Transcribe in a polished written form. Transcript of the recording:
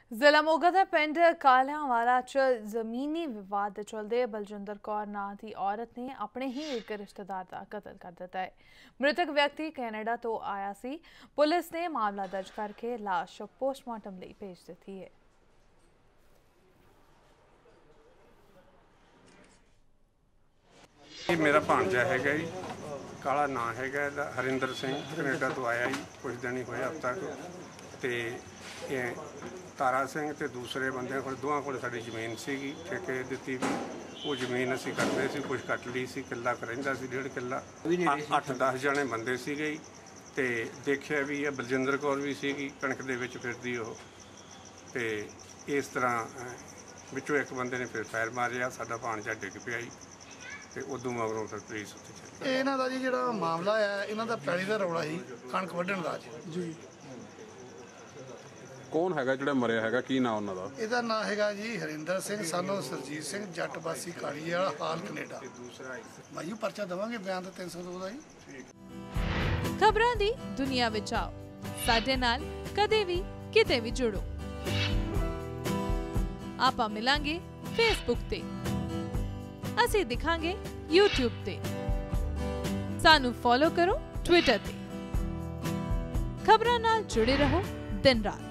ਜ਼ਿਲ੍ਹਾ ਮੋਗਾ ਦੇ ਪਿੰਡ ਕਾਲਿਆਂਵਾਲਾ 'ਚ ਜ਼ਮੀਨੀ ਵਿਵਾਦ ਦੇ ਚਲਦੇ ਬਲਜਿੰਦਰ ਕੌਰ ਨਾਂ ਦੀ ਔਰਤ ਨੇ ਆਪਣੇ ਹੀ ਇੱਕ ਰਿਸ਼ਤੇਦਾਰ ਦਾ ਕਤਲ ਕਰ ਦਿੱਤਾ ਹੈ। ਮ੍ਰਿਤਕ ਵਿਅਕਤੀ ਕੈਨੇਡਾ ਤੋਂ ਆਇਆ ਸੀ। ਪੁਲਿਸ ਨੇ ਮਾਮਲਾ ਦਰਜ ਕਰਕੇ ਲਾਸ਼ ਪੋਸਟਮਾਰਟਮ ਲਈ ਭੇਜ ਦਿੱਤੀ ਹੈ। मेरा भांजा है जी, काला ना है हरिंदर सिंह, कनेडा तो आया ही कुछ दिन ही होया हफ्ता तो तारा सिंह ते दूसरे बंदे को दोवां कोल साडी जमीन सी ठेके दित्ती भी वो जमीन असीं करदे सी, कुछ कट ली सी, किला रहिंदा सी, 1.5 किला 8-10 जने बंदे सीगे ते देखिया भी है बलजिंदर कौर भी सीगी कणक दे विच फिरदी ओह ते इस तरह विचों एक बंदे ने फिर फायर मारिया, साडा भांजा डिग पिया जी ਤੇ ਉਦੋਂ ਮਗਰੋਂ ਫਿਰ ਪੁਲਿਸ ਉੱਥੇ ਚਲੀ। ਇਹਨਾਂ ਦਾ ਜੀ ਜਿਹੜਾ ਮਾਮਲਾ ਹੈ ਇਹਨਾਂ ਦਾ ਪੈਲੀ ਦਾ ਰੌਲਾ ਸੀ ਕਣਕ ਵੱਢਣ ਦਾ ਜੀ। ਕੌਣ ਹੈਗਾ ਜਿਹੜਾ ਮਰਿਆ ਹੈਗਾ, ਕੀ ਨਾਂ ਉਹਨਾਂ ਦਾ? ਇਹਦਾ ਨਾਂ ਹੈਗਾ ਜੀ ਹਰਿੰਦਰ ਸਿੰਘ ਸਾਨੂੰ ਸਰਜੀਤ ਸਿੰਘ ਜੱਟ ਬਾਸੀ ਕਾਲੀ ਵਾਲਾ ਹਾਲ ਕੈਨੇਡਾ। ਭਾਈ ਪਰਚਾ ਦਵਾਂਗੇ ਬਿਆਨ ਤਾਂ 302 ਦਾ ਜੀ। ਖਬਰਾਂ ਦੀ ਦੁਨੀਆ ਵਿੱਚ ਆਓ ਸਾਡੇ ਨਾਲ ਕਦੇ ਵੀ ਕਿਤੇ ਵੀ ਜੁੜੋ। ਆਪਾਂ ਮਿਲਾਂਗੇ ਫੇਸਬੁੱਕ ਤੇ, ਅਸੀਂ ਦਿਖਾਂਗੇ YouTube ਤੇ, ਸਾਨੂੰ ਫੋਲੋ ਕਰੋ Twitter ਤੇ। ਖਬਰਾਂ ਨਾਲ ਜੁੜੇ ਰਹੋ ਦਿਨ ਰਾਤ।